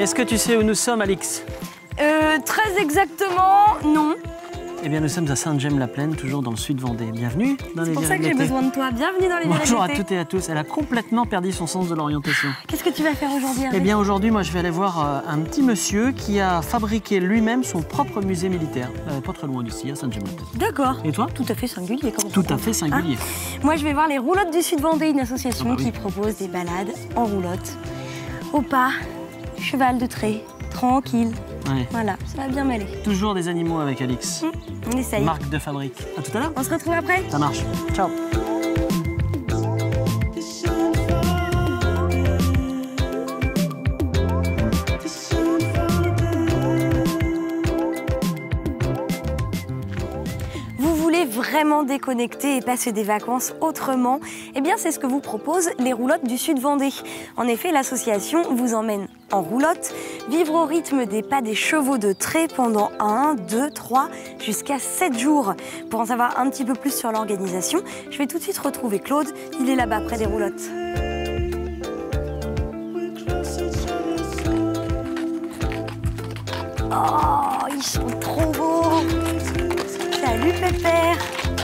Est-ce que tu sais où nous sommes, Alix? Très exactement, non. Eh bien, nous sommes à Sainte-Gemme-la-Plaine, toujours dans le sud Vendée. Bienvenue dans les C'est pour ça virées que de j'ai l'été. besoin de toi. Bienvenue dans les virées Bonjour à d'été. toutes et à tous. Elle a complètement perdu son sens de l'orientation. Qu'est-ce que tu vas faire aujourd'hui, Hervé? Eh bien, aujourd'hui, moi, je vais aller voir un petit monsieur qui a fabriqué lui-même son propre musée militaire. Pas très loin d'ici, à Sainte-Gemme-la-Plaine. D'accord. Et toi? Tout à fait singulier. Comme Tout à fait singulier. Moi, je vais voir les roulottes du Sud Vendée, une association Ah bah oui. qui propose des balades en roulotte. Au pas, cheval de trait, tranquille. Ouais. Voilà, ça va bien m'aller. Toujours des animaux avec Alix. On essaye. Marque de fabrique. À tout à l'heure. On se retrouve après? Ça marche. Ciao. Vous voulez vraiment déconnecter et passer des vacances autrement? Eh bien, c'est ce que vous proposent les roulottes du Sud Vendée. En effet, l'association vous emmène en roulotte, vivre au rythme des pas des chevaux de trait pendant 1, 2, 3, jusqu'à 7 jours. Pour en savoir un petit peu plus sur l'organisation, je vais tout de suite retrouver Claude. Il est là-bas, près des roulottes. Oh, ils sont trop beaux! Salut Pépère!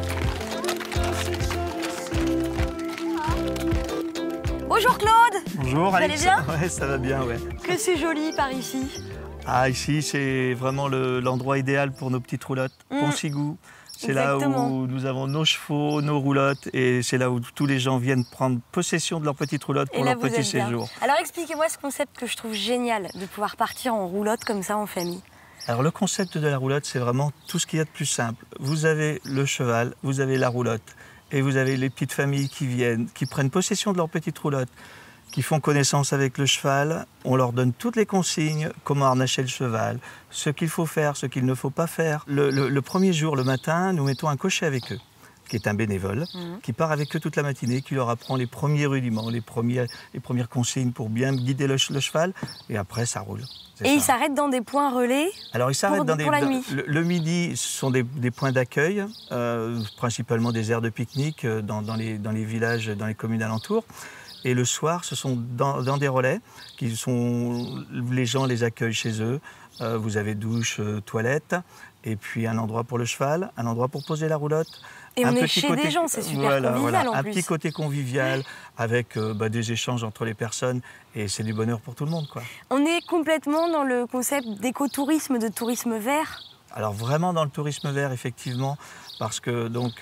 Bonjour Claude! Bonjour, Vous allez Alix. bien? Ouais, ça va bien, ouais. Que c'est joli par ici. Ah, ici, c'est vraiment l'endroit idéal pour nos petites roulottes. Poncigou, c'est là Exactement. où nous avons nos chevaux, nos roulottes, et c'est là où tous les gens viennent prendre possession de leur petite roulotte pour Et là, leur vous petit êtes bien. séjour. Alors expliquez-moi ce concept que je trouve génial de pouvoir partir en roulotte comme ça en famille. Alors, le concept de la roulotte, c'est vraiment tout ce qu'il y a de plus simple. Vous avez le cheval, vous avez la roulotte, et vous avez les petites familles qui viennent, qui prennent possession de leur petite roulotte, qui font connaissance avec le cheval. On leur donne toutes les consignes, comment harnacher le cheval, ce qu'il faut faire, ce qu'il ne faut pas faire. Le premier jour, le matin, nous mettons un cocher avec eux, qui est un bénévole, qui part avec eux toute la matinée, qui leur apprend les premiers rudiments, les premières consignes pour bien guider le cheval, et après, ça roule. C'est Et ça. ils s'arrêtent dans des points relais. Alors, ils s'arrêtent pour la nuit. Le midi, ce sont des points d'accueil, principalement des aires de pique-nique dans les villages, dans les communes alentours. Et le soir, ce sont dans des relais les gens les accueillent chez eux. Vous avez douche, toilette, et puis un endroit pour le cheval, un endroit pour poser la roulotte. Et Un on est petit chez des gens, c'est super convivial en un plus. petit côté convivial avec des échanges entre les personnes, et c'est du bonheur pour tout le monde, quoi. On est complètement dans le concept d'écotourisme, de tourisme vert. Alors vraiment dans le tourisme vert, effectivement, parce que donc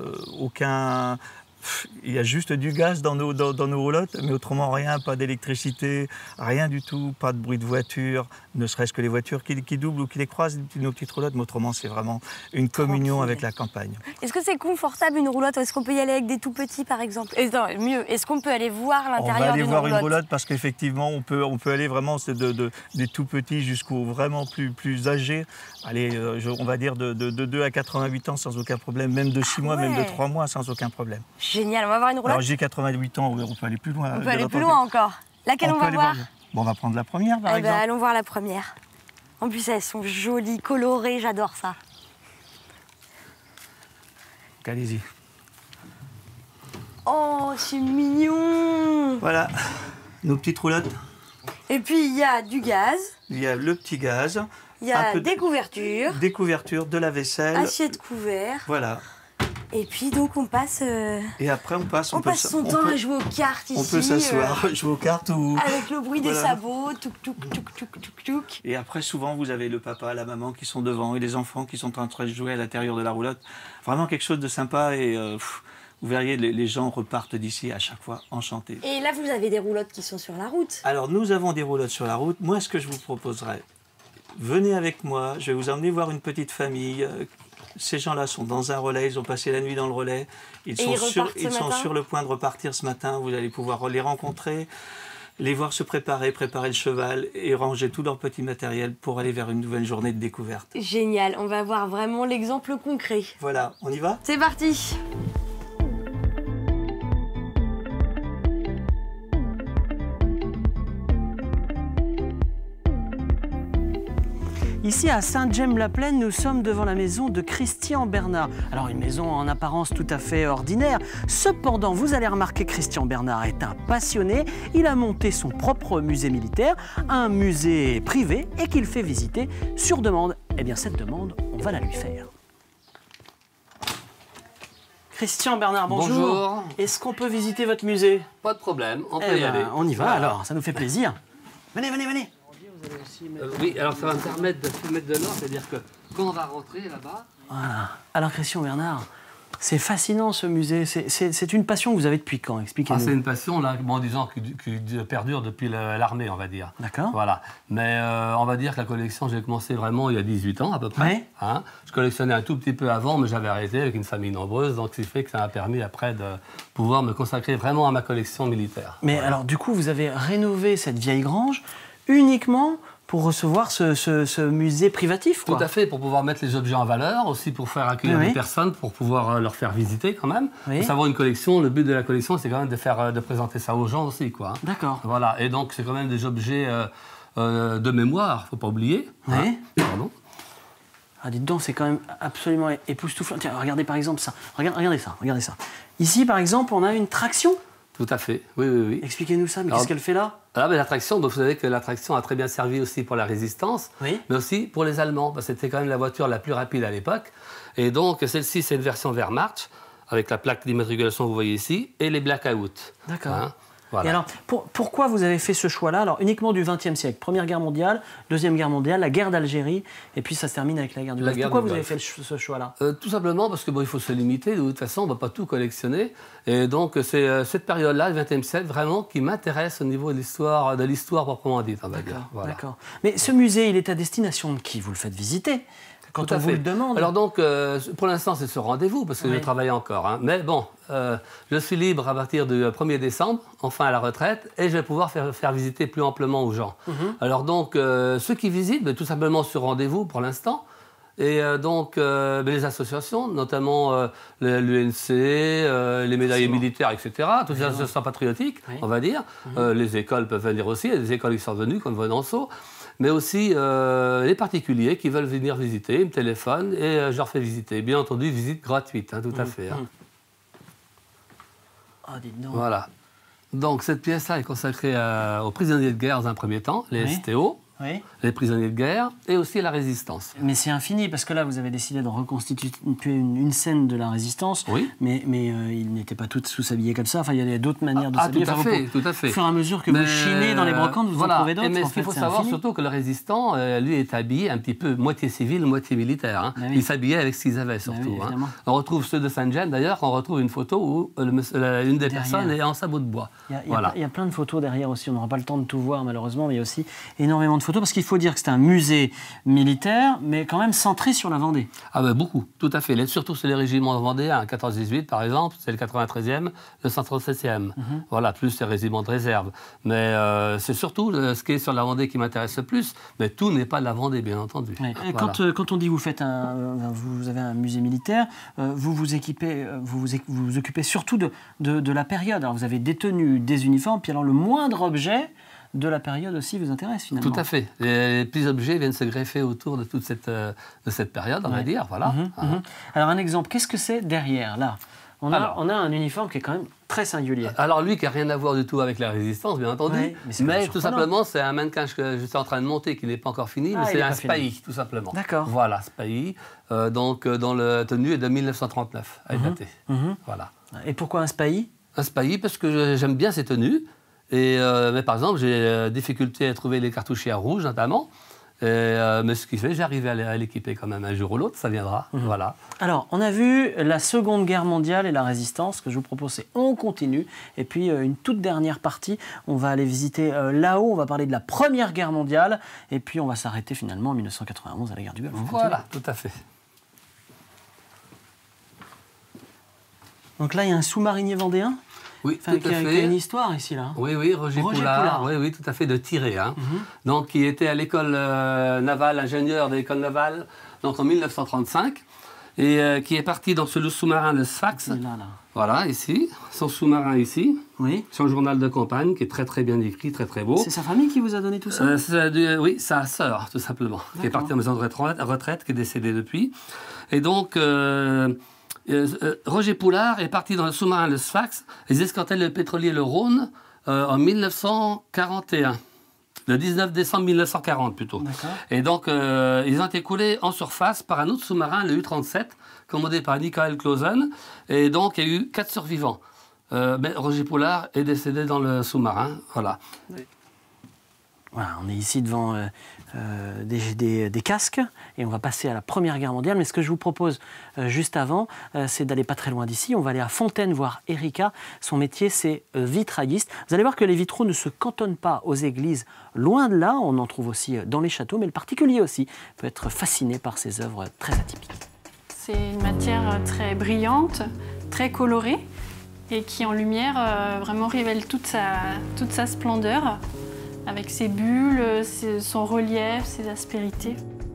il y a juste du gaz dans nos roulottes, mais autrement rien, pas d'électricité, rien du tout, pas de bruit de voiture, ne serait-ce que les voitures qui doublent ou qui les croisent, nos petites roulottes, mais autrement c'est vraiment une communion Tranquille. avec la campagne. Est-ce que c'est confortable une roulotte? Est-ce qu'on peut y aller avec des tout petits par exemple? Et non, mieux, est-ce qu'on peut aller voir On l'intérieur va aller d'une voir roulotte? une roulotte parce qu'effectivement on peut aller vraiment des tout petits jusqu'aux vraiment plus âgés. Allez, on va dire de 2 à 88 ans sans aucun problème, même de 6 mois, même de ouais. 3 mois sans aucun problème. Génial, on va voir une roulotte. Alors j'ai 88 ans, on peut aller plus loin. On peut aller plus loin encore. Laquelle on peut va aller voir? Bon, on va prendre la première par Eh ben, exemple. allons voir la première. En plus, elles sont jolies, colorées, j'adore ça. Allez-y. Oh, c'est mignon! Voilà, nos petites roulottes. Et puis, il y a du gaz, Il y a le petit gaz, il y a un peu des couvertures, des couvertures, de la vaisselle. assiette couvert. Voilà. Et puis, donc, on passe, Et après, on passe. on passe son temps à jouer aux cartes ici. On peut s'asseoir, jouer aux cartes ou. Avec le bruit des Voilà. sabots, touk touk touk touk touk touk. Et après, souvent, vous avez le papa, la maman qui sont devant et les enfants qui sont en train de jouer à l'intérieur de la roulotte. Vraiment quelque chose de sympa et vous verriez, les gens repartent d'ici à chaque fois enchantés. Et là, vous avez des roulottes qui sont sur la route. Alors, nous avons des roulottes sur la route. Moi, ce que je vous proposerais, venez avec moi, je vais vous emmener voir une petite famille. Ces gens-là sont dans un relais, ils ont passé la nuit dans le relais. Ils sont sur le point de repartir ce matin. Vous allez pouvoir les rencontrer, les voir se préparer le cheval et ranger tout leur petit matériel pour aller vers une nouvelle journée de découverte. Génial, on va voir vraiment l'exemple concret. Voilà, on y va ? C'est parti! Ici, à Saint-Gemme-la-Plaine, nous sommes devant la maison de Christian Bernard. Alors, une maison en apparence tout à fait ordinaire. Cependant, vous allez remarquer que Christian Bernard est un passionné. Il a monté son propre musée militaire, un musée privé, et qu'il fait visiter sur demande. Eh bien, cette demande, on va la lui faire. Christian Bernard, bonjour. Bonjour. Est-ce qu'on peut visiter votre musée? Pas de problème, on peut Eh y ben, aller. on y va Voilà. alors, ça nous fait plaisir. Venez, venez, venez. Oui, alors ça va me permettre de mettre de l'ordre, c'est-à-dire que quand on va rentrer là-bas... Voilà. Alors, Christian Bernard, c'est fascinant ce musée. C'est une passion que vous avez depuis quand? Expliquez-nous. c'est une passion, là, bon, disons, qui perdure depuis l'armée, on va dire. D'accord. Voilà. Mais on va dire que la collection, j'ai commencé vraiment il y a 18 ans à peu près. Ouais. Hein. Je collectionnais un tout petit peu avant, mais j'avais arrêté avec une famille nombreuse, donc ce qui fait que ça m'a permis après de pouvoir me consacrer vraiment à ma collection militaire. Mais alors, du coup, vous avez rénové cette vieille grange uniquement pour recevoir ce musée privatif, quoi. Tout à fait, pour pouvoir mettre les objets en valeur, aussi pour faire accueillir Oui. des personnes, pour pouvoir leur faire visiter quand même. Oui. Pour savoir une collection, le but de la collection, c'est quand même de présenter ça aux gens aussi, quoi. D'accord. Voilà, et donc c'est quand même des objets de mémoire, faut pas oublier. Oui. Hein. Pardon. Ah, dites donc, c'est quand même absolument époustouflant. Tiens, regardez par exemple ça. Regardez ça, regardez ça. Ici, par exemple, on a une traction. Tout à fait, oui, oui, oui. Expliquez-nous ça, mais Alors, qu'est-ce qu'elle fait là? Ah, mais l'attraction, vous savez que l'attraction a très bien servi aussi pour la résistance, Oui. mais aussi pour les Allemands, parce que c'était quand même la voiture la plus rapide à l'époque. Et donc, celle-ci, c'est une version Wehrmacht, avec la plaque d'immatriculation que vous voyez ici, et les blackouts. D'accord. Hein, voilà. Et alors, pourquoi vous avez fait ce choix-là? Alors, uniquement du XXe siècle. Première guerre mondiale, Deuxième guerre mondiale, la guerre d'Algérie, et puis ça se termine avec la guerre du Golfe. Pourquoi vous avez fait ce choix-là? Tout simplement parce que bon, il faut se limiter. De toute façon, on ne va pas tout collectionner. Et donc, c'est cette période-là, le XXe siècle, vraiment, qui m'intéresse au niveau de l'histoire proprement dite, on va dire. Voilà. D'accord. Mais ce musée, il est à destination de qui? Vous le faites visiter quand Tout à on vous fait. le demande. Alors donc, pour l'instant, c'est ce rendez-vous, parce que Oui. je travaille encore. Hein. Mais bon, je suis libre à partir du 1er décembre, enfin à la retraite, et je vais pouvoir faire visiter plus amplement aux gens. Alors donc, ceux qui visitent, ben, tout simplement sur rendez-vous pour l'instant. Et donc, les associations, notamment l'UNC, les médaillés militaires, etc., toutes les associations patriotiques, Oui. on va dire. Les écoles peuvent venir aussi, il y a des écoles qui sont venues, comme Venanceau. Mais aussi les particuliers qui veulent venir visiter, ils me téléphonent et je leur fais visiter. Bien entendu, visite gratuite, hein, tout à fait. Hein. Ah, dites donc. Voilà. Donc cette pièce-là est consacrée aux prisonniers de guerre dans un premier temps, les Oui. STO, Oui. les prisonniers de guerre, et aussi la résistance. Mais c'est infini, parce que là, vous avez décidé de reconstituer une scène de la résistance. Oui. Mais ils n'étaient pas tous habillés comme ça. Enfin, il y a d'autres manières de Ah, s'habiller. tout à Enfin, fait, vous- tout à fait. Au fur et à mesure que Mais, vous chinez dans les brocantes, vous voilà. en trouvez d'autres. Mais En ce qu'il fait, faut c'est savoir infini. surtout que le résistant, lui, est habillé un petit peu moitié civil, moitié militaire. Hein. Ben oui. Il s'habillait avec ce qu'ils avaient surtout. oui, évidemment. On retrouve ceux de Saint-Gemme, d'ailleurs, on retrouve une photo où une des Derrière. personnes est en sabot de bois. Voilà. Il y a plein de photos derrière aussi. On n'aura pas le temps de tout voir, malheureusement, mais il y a aussi énormément de photos, parce qu'il faut dire que c'est un musée militaire, mais quand même centré sur la Vendée. Ah ben beaucoup, tout à fait. Surtout sur les régiments vendéens, 14-18 par exemple, c'est le 93e, le 137e. Voilà, plus les régiments de réserve. Mais c'est surtout ce qui est sur la Vendée qui m'intéresse le plus. Mais tout n'est pas de la Vendée, bien entendu. Ouais. Voilà. Quand on dit vous avez un musée militaire, vous vous occupez surtout de la période. Alors vous avez des tenues, des uniformes, puis alors le moindre objet de la période aussi vous intéresse finalement. Tout à fait. Les petits objets viennent se greffer autour de toute cette période, on va dire. Voilà. Alors un exemple, qu'est-ce que c'est derrière là? On a un uniforme qui est quand même très singulier. Alors lui qui n'a rien à voir du tout avec la résistance, bien entendu, Ouais, mais c'est quand même tout surprenant. simplement c'est un mannequin que je suis en train de monter qui n'est pas encore fini, mais il c'est est un pas fini. spahi tout simplement. D'accord. Voilà, spahi, donc dont la tenue est de 1939, à dater. Voilà. Et pourquoi un spahi? Un spahi parce que j'aime bien ces tenues, et, mais par exemple j'ai difficulté à trouver les cartouchières rouges notamment. Mais ce qui fait, j'arrive à l'équiper quand même un jour ou l'autre, ça viendra. Voilà. Alors, on a vu la Seconde Guerre mondiale et la résistance. Ce que je vous propose, c'est on continue. Et puis, une toute dernière partie, on va aller visiter là-haut. On va parler de la Première Guerre mondiale. Et puis, on va s'arrêter finalement en 1991 à la guerre du Golfe. On Voilà, continue. tout à fait. Donc là, il y a un sous-marinier vendéen Oui, qui tout à a fait. une histoire ici, là. Oui, oui, Roger Poulard. Oui, oui, tout à fait, de Tiré. Hein. Donc, qui était à l'école navale, ingénieur de l'école navale, donc en 1935. et qui est parti dans le sous-marin de Sfax. Là. Voilà, ici, son sous-marin ici, Oui. son journal de campagne qui est très très bien écrit, très très beau. C'est sa famille qui vous a donné tout ça? Oui, sa sœur, tout simplement, qui est partie en maison de retraite, qui est décédée depuis. Et donc, Roger Poulard est parti dans le sous-marin le Sfax. Ils escortaient le pétrolier le Rhône en 1941. Le 19 décembre 1940 plutôt. Et donc, ils ont été coulés en surface par un autre sous-marin, le U-37, commandé par Michael Clausen. Et donc, il y a eu 4 survivants. Mais Roger Poulard est décédé dans le sous-marin. Voilà. Voilà, on est ici devant des casques et on va passer à la Première Guerre mondiale. Mais ce que je vous propose juste avant, c'est d'aller pas très loin d'ici. On va aller à Fontaine voir Erika. Son métier, c'est vitrailliste. Vous allez voir que les vitraux ne se cantonnent pas aux églises. Loin de là, on en trouve aussi dans les châteaux, mais le particulier aussi peut être fasciné par ces œuvres très atypiques. C'est une matière très brillante, très colorée et qui en lumière vraiment révèle toute sa splendeur, avec ses bulles, son relief, ses aspérités.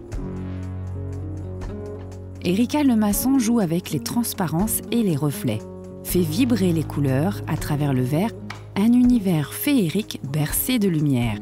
Erika Lemasson joue avec les transparences et les reflets, fait vibrer les couleurs à travers le verre, un univers féerique bercé de lumière.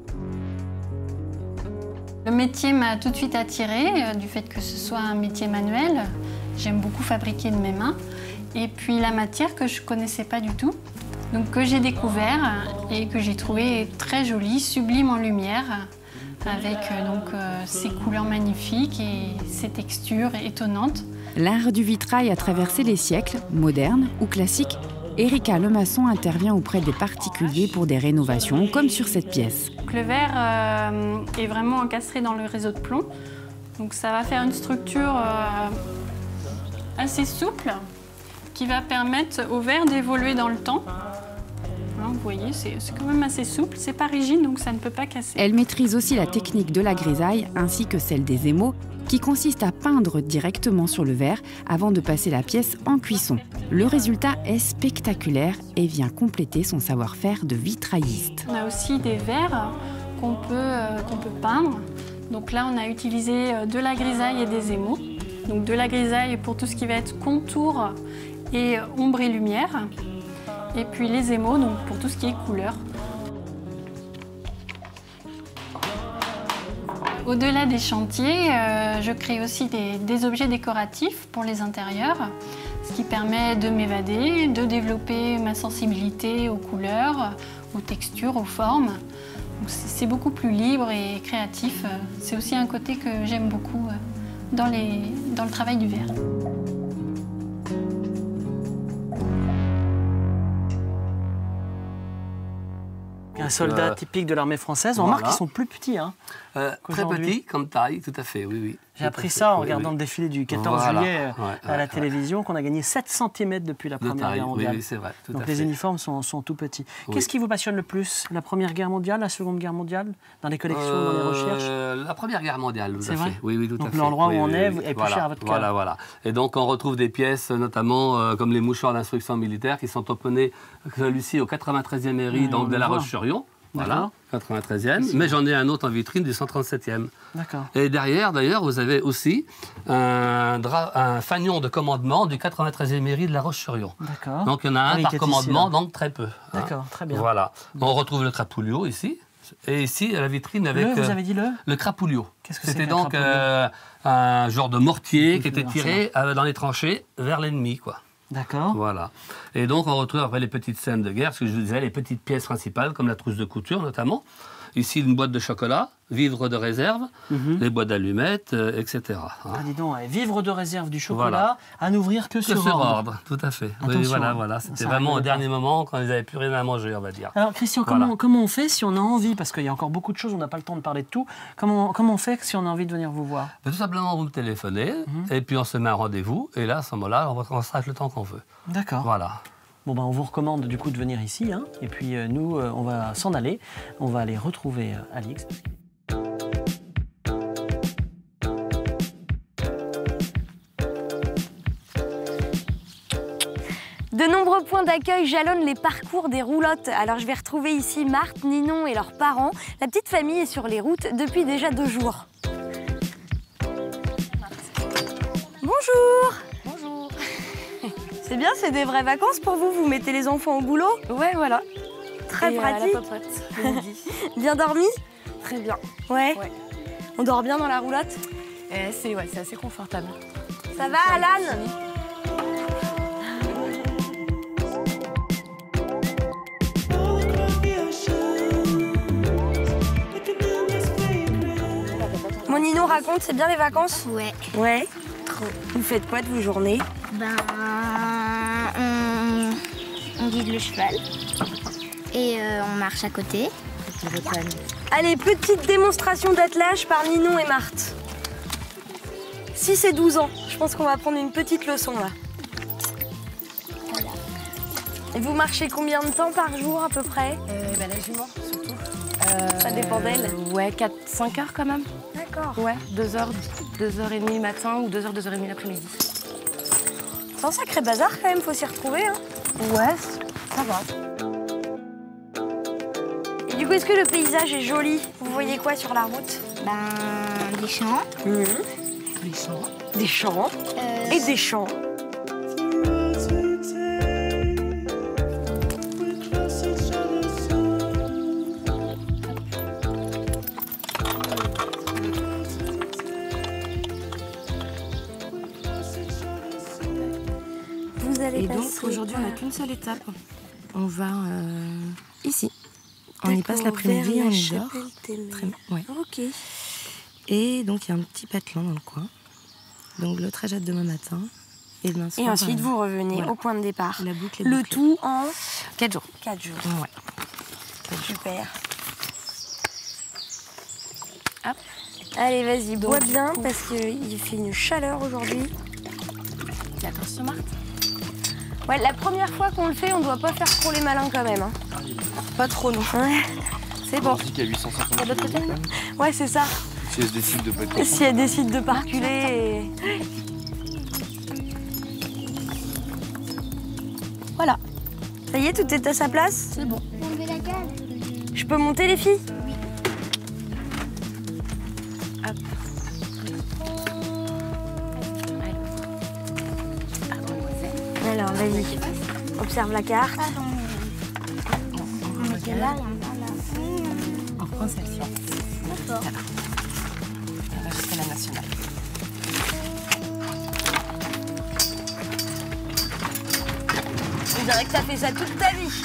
Le métier m'a tout de suite attirée, du fait que ce soit un métier manuel. J'aime beaucoup fabriquer de mes mains. Et puis la matière que je ne connaissais pas du tout, donc que j'ai découvert et que j'ai trouvé très jolie, sublime en lumière, avec ces couleurs magnifiques et ces textures étonnantes. L'art du vitrail a traversé les siècles, moderne ou classique. Erika Lemasson intervient auprès des particuliers pour des rénovations, comme sur cette pièce. Donc, le verre est vraiment encastré dans le réseau de plomb, donc ça va faire une structure assez souple, qui va permettre au verre d'évoluer dans le temps. Hein, vous voyez, c'est quand même assez souple, c'est pas rigide, donc ça ne peut pas casser. Elle maîtrise aussi la technique de la grisaille ainsi que celle des émaux, qui consiste à peindre directement sur le verre avant de passer la pièce en cuisson. Le résultat est spectaculaire et vient compléter son savoir-faire de vitrailliste. On a aussi des verres qu'on peut peindre. Donc là, on a utilisé de la grisaille et des émaux. Donc de la grisaille pour tout ce qui va être contour et ombre et lumière. Et puis les émaux donc pour tout ce qui est couleur. Au-delà des chantiers, je crée aussi des objets décoratifs pour les intérieurs, ce qui permet de m'évader, de développer ma sensibilité aux couleurs, aux textures, aux formes. C'est beaucoup plus libre et créatif. C'est aussi un côté que j'aime beaucoup dans le travail du verre. Un soldat typique de l'armée française. On remarque qu'ils sont plus petits. Hein, très petits comme taille, tout à fait, oui. J'ai appris ça en regardant le défilé du 14 juillet à la télévision, qu'on a gagné 7 cm depuis la Première Guerre mondiale. Oui, c'est vrai. Donc les uniformes sont tout petits. Qu'est-ce qui vous passionne le plus? La Première Guerre mondiale, la Seconde Guerre mondiale? Dans les collections, dans les recherches? La Première Guerre mondiale, tout à fait. C'est vrai? Oui, tout à fait. Donc l'endroit où on est est plus cher à votre cœur. Voilà. Et donc on retrouve des pièces, notamment comme les mouchoirs d'instruction militaire, qui sont tamponnés, celui-ci au 93e mairie donc de La Roche-sur-Yon. Voilà, 93e. Mais j'en ai un autre en vitrine du 137e. D'accord. Et derrière, d'ailleurs, vous avez aussi un fanion de commandement du 93e mairie de La Roche-sur-Yon. D'accord. Donc il y en a un par commandement, donc très peu. D'accord, très bien. Voilà. On retrouve le crapoulio ici. Et ici, à la vitrine avec... vous avez dit le crapoulio. Qu'est-ce que c'est? C'était donc un genre de mortier qui était tiré dans les tranchées vers l'ennemi, quoi. D'accord. Voilà. Et donc, on retrouve après les petites scènes de guerre, ce que je vous disais, les petites pièces principales, comme la trousse de couture notamment. Ici, une boîte de chocolat, vivre de réserve, les boîtes d'allumettes, etc. Ah, dis donc, vivre de réserve du chocolat, à n'ouvrir que sur ordre. Tout à fait. Attention, oui, voilà. C'était vraiment au dernier moment, quand ils n'avaient plus rien à manger, on va dire. Alors, Christian, comment on fait si on a envie, parce qu'il y a encore beaucoup de choses, on n'a pas le temps de parler de tout, comment on fait si on a envie de venir vous voir? Tout simplement, vous me téléphonez, et puis on se met un rendez-vous, et là, à ce moment-là, on sera le temps qu'on veut. D'accord. Voilà. Bon, on vous recommande du coup de venir ici, hein, et puis nous, on va s'en aller. On va aller retrouver Alix. De nombreux points d'accueil jalonnent les parcours des roulottes. Alors je vais retrouver ici Marthe, Ninon et leurs parents. La petite famille est sur les routes depuis déjà 2 jours. Bonjour. Bonjour. C'est bien, c'est des vraies vacances pour vous. Vous mettez les enfants au boulot? Ouais, voilà. Très Et pratique. à la popote, le midi. Bien dormi? Très bien. Ouais. Ouais. On dort bien dans la roulotte? C'est assez confortable. Ça va, Alan? Mon Ninon, raconte, c'est bien les vacances? Ouais. Ouais. Trop. Vous faites quoi de vos journées? Ben, on guide le cheval et on marche à côté. Allez, petite démonstration d'attelage par Ninon et Marthe. 6 et 12 ans. Je pense qu'on va prendre une petite leçon là. Et vous marchez combien de temps par jour à peu près? La jument, surtout. Ça dépend d'elle. Ouais, 4-5 heures quand même. D'accord. Ouais, 2h30 matin ou 2h30 l'après-midi. C'est un sacré bazar quand même, faut s'y retrouver. Hein. Ouais, ça va. Et du coup, est-ce que le paysage est joli? Vous voyez quoi sur la route? Ben, des champs. Les champs. Des champs. Et des champs. Vous allez Et donc passer aujourd'hui, on n'a par- qu'une seule étape. On va ici. On y passe D'accord, l'après-midi, vers on la y dort. Chapelle-Télé. Très bien, ouais. Ok. Et donc il y a un petit patelin dans le coin. Donc le trajet de demain matin. Et demain soir. Et ensuite, vous revenez voilà. au point de départ. La boucle est Le bouclée. tout en 4 jours. 4 jours. Ouais. Super. Hop. Allez, vas-y, bois Donc, bien du coup- parce qu'il fait une chaleur aujourd'hui. Attention Marthe. Ouais, la première fois qu'on le fait, on doit pas faire trop les malins quand même. Hein. Pas trop non. Ouais. C'est bon. On dit qu'il y a 850 Il y a d'autres kilos. côtés Ouais, c'est ça. Si elle se décide de pas être Si elle décide de pas reculer. et- Voilà. Ça y est, tout est à sa place? C'est bon. On veut la cale. Je peux monter, les filles? Alors, vas-y. Observe la carte. Pardon. On était là et on va là. On reprend celle-ci. D'accord. On va jusqu'à la nationale. On dirait que t'as fait ça toute ta vie.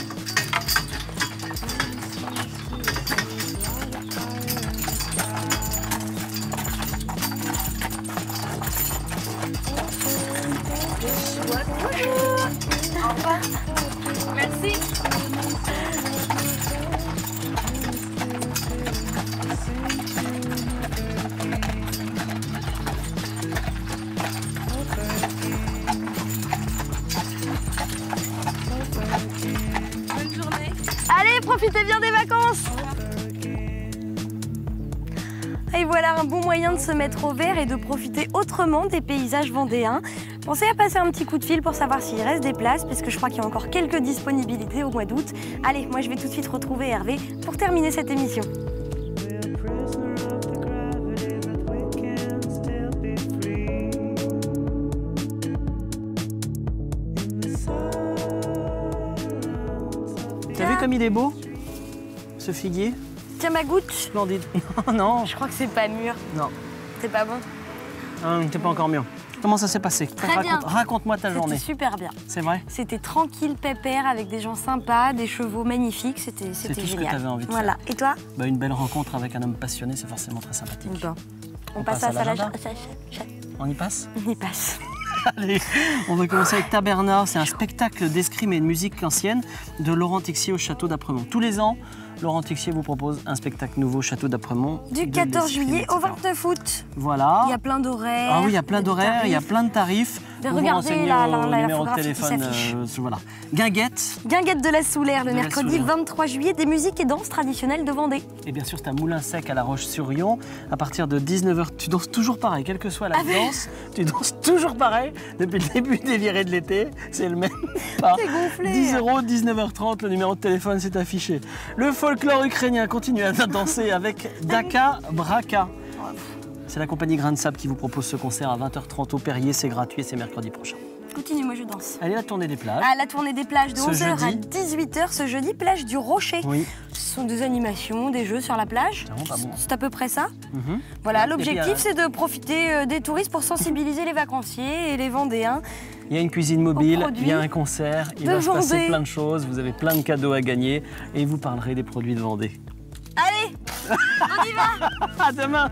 Au revoir. Merci. Bonne journée. Allez, profitez bien des vacances. Et voilà un bon moyen de se mettre au vert et de profiter autrement des paysages vendéens. Pensez à passer un petit coup de fil pour savoir s'il reste des places, puisque je crois qu'il y a encore quelques disponibilités au mois d'août. Allez, moi je vais tout de suite retrouver Hervé pour terminer cette émission. T'as vu comme il est beau, ce figuier? Tiens ma goutte. Splendide. Non, Je crois que c'est pas mûr. non, C'est pas bon. t'es pas encore mûr. Comment ça s'est passé? Très bien. Raconte-moi ta C'était journée. super bien. C'est vrai? C'était tranquille, pépère, avec des gens sympas, des chevaux magnifiques. C'était tout ce que génial. t'avais envie de Voilà. Et toi? Bah, une belle rencontre avec un homme passionné, c'est forcément très sympathique. Bon. On passe passe à à ça l'agenda. On y passe? On y passe. Allez, on va commencer avec Taberna. C'est un spectacle d'escrime et de musique ancienne de Laurent Tixier au château d'Apremont. Tous les ans, Laurent Tixier vous propose un spectacle nouveau au château d'Apremont. Du de 14 l'escrime, juillet au etc. 29 août. Voilà. Il y a plein d'horaires. Ah oui, il y a plein d'horaires, il y a plein de tarifs. Mais Vous vous regardez renseignez là, au la numéro de infographie qui téléphone. s'affiche. Voilà. Guinguette. Guinguette de la Soulaire, le De la mercredi Soulaire. 23 juillet, des musiques et danses traditionnelles de Vendée. Et bien sûr, c'est un moulin sec à La Roche-sur-Yon. À partir de 19h, tu danses toujours pareil, quelle que soit la danse. Tu danses toujours pareil depuis le début des virées de l'été. C'est le même pas. T'es gonflé. 10 €, 19h30, le numéro de téléphone s'est affiché. Le folklore ukrainien continue à danser avec Daka Braka. C'est la compagnie Grain de Sable qui vous propose ce concert à 20h30 au Perrier. C'est gratuit et c'est mercredi prochain. Continue, moi je danse. Allez, la tournée des plages. Ah, la tournée des plages de Ce 11h à jeudi. 18h ce jeudi, plage du Rocher. Oui. Ce sont des animations, des jeux sur la plage. C'est vraiment pas bon. C'est à peu près ça. Mhm. Voilà, Et puis, l'objectif c'est de profiter des touristes pour sensibiliser les vacanciers et les Vendéens. Il y a une cuisine mobile, produits il y a un concert, il de va se passer Vendée. plein de choses, vous avez plein de cadeaux à gagner et vous parlerez des produits de Vendée. Allez, on y va. À demain.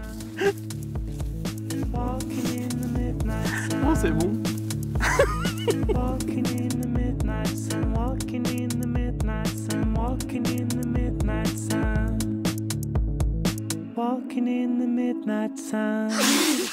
Oh, c'est bon. Walking in the midnight sun, walking in the midnight sun, walking in the midnight sun, walking in the midnight sun.